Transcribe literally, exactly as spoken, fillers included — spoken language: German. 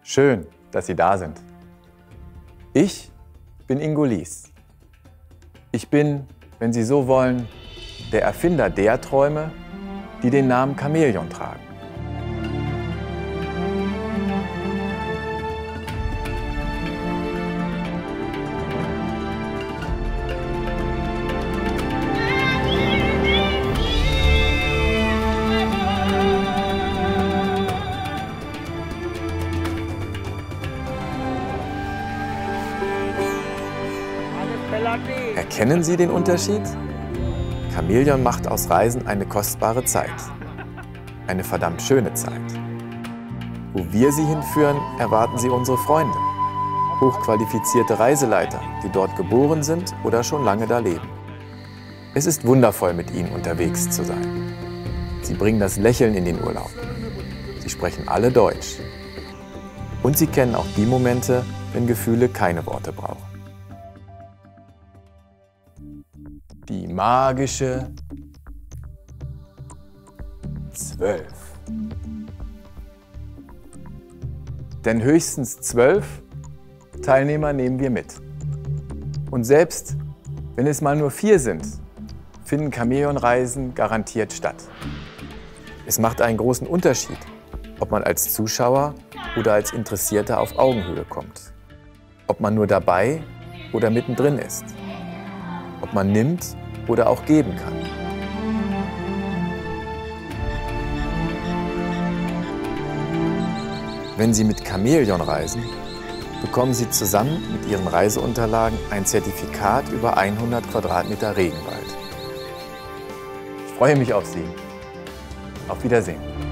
Schön, dass Sie da sind. Ich bin Ingo Lies. Ich bin, wenn Sie so wollen, der Erfinder der Träume, die den Namen Chamäleon tragen. Erkennen Sie den Unterschied? Chamäleon macht aus Reisen eine kostbare Zeit. Eine verdammt schöne Zeit. Wo wir Sie hinführen, erwarten Sie unsere Freunde. Hochqualifizierte Reiseleiter, die dort geboren sind oder schon lange da leben. Es ist wundervoll, mit Ihnen unterwegs zu sein. Sie bringen das Lächeln in den Urlaub. Sie sprechen alle Deutsch. Und Sie kennen auch die Momente, wenn Gefühle keine Worte brauchen. Die magische Zwölf. Denn höchstens zwölf Teilnehmer nehmen wir mit. Und selbst wenn es mal nur vier sind, finden Chamäleon-Reisen garantiert statt. Es macht einen großen Unterschied, ob man als Zuschauer oder als Interessierter auf Augenhöhe kommt. Ob man nur dabei oder mittendrin ist. Ob man nimmt oder auch geben kann. Wenn Sie mit Chamäleon reisen, bekommen Sie zusammen mit Ihren Reiseunterlagen ein Zertifikat über hundert Quadratmeter Regenwald. Ich freue mich auf Sie. Auf Wiedersehen.